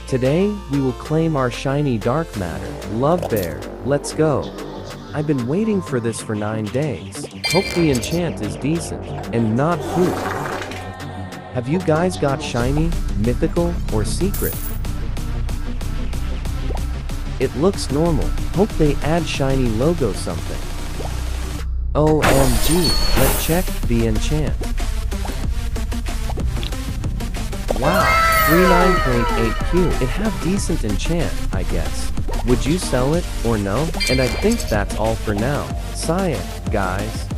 Today, we will claim our shiny dark matter. Love Bear, let's go. I've been waiting for this for 9 days. Hope the enchant is decent, and not poop. Have you guys got shiny, mythical, or secret? It looks normal. Hope they add shiny logo something. OMG, let's check the enchant. Wow. 39.8Q. It have decent enchant, I guess. Would you sell it, or no? And I think that's all for now. Cyan, guys.